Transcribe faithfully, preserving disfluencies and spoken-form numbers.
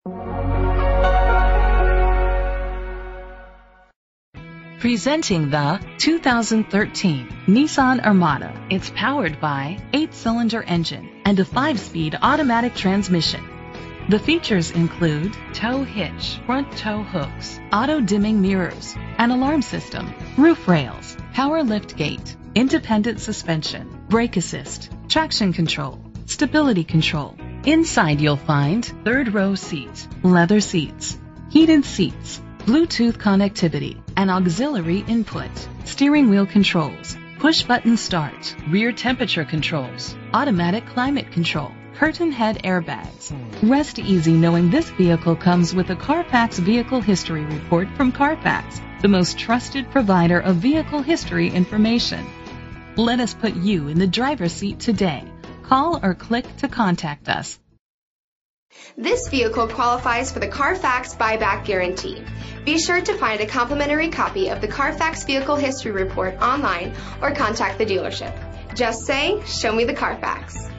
Presenting the two thousand thirteen Nissan Armada. It's powered by eight-cylinder engine and a five-speed automatic transmission. The features include tow hitch, front tow hooks, auto-dimming mirrors, an alarm system, roof rails, power lift gate, independent suspension, brake assist, traction control, stability control. Inside you'll find third row seats, leather seats, heated seats, Bluetooth connectivity, and auxiliary input, steering wheel controls, push button start, rear temperature controls, automatic climate control, curtain head airbags. Rest easy knowing this vehicle comes with a Carfax Vehicle History Report from Carfax, the most trusted provider of vehicle history information. Let us put you in the driver's seat today. Call or click to contact us. This vehicle qualifies for the Carfax buyback guarantee. Be sure to find a complimentary copy of the Carfax Vehicle History Report online or contact the dealership. Just say, "Show me the Carfax."